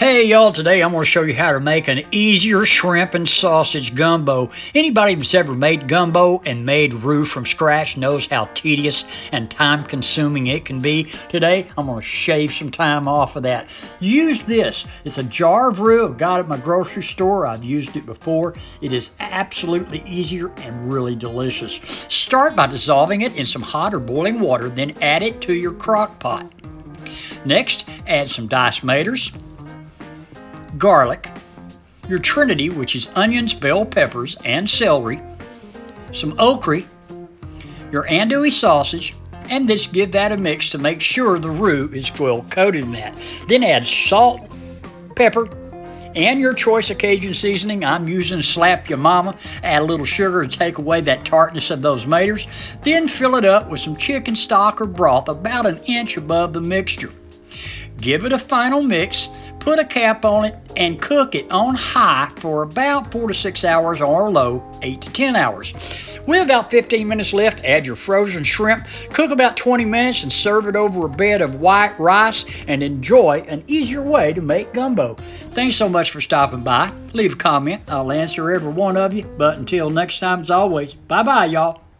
Hey y'all, today I'm going to show you how to make an easier shrimp and sausage gumbo. Anybody who's ever made gumbo and made roux from scratch knows how tedious and time consuming it can be. Today I'm going to shave some time off of that. Use this. It's a jar of roux I got at my grocery store. I've used it before. It is absolutely easier and really delicious. Start by dissolving it in some hot or boiling water, then add it to your crock pot. Next, add some diced tomatoes, garlic, your trinity, which is onions, bell peppers, and celery, some okra, your andouille sausage, and just give that a mix to make sure the roux is well coated in that. Then add salt, pepper, and your choice of Cajun seasoning. I'm using Slap Ya Mama. Add a little sugar to take away that tartness of those tomatoes. Then fill it up with some chicken stock or broth about an inch above the mixture. Give it a final mix, put a cap on it, and cook it on high for about 4 to 6 hours or low, 8 to 10 hours. With about 15 minutes left, add your frozen shrimp, cook about 20 minutes, and serve it over a bed of white rice, and enjoy an easier way to make gumbo. Thanks so much for stopping by. Leave a comment. I'll answer every one of you. But until next time, as always, bye-bye, y'all.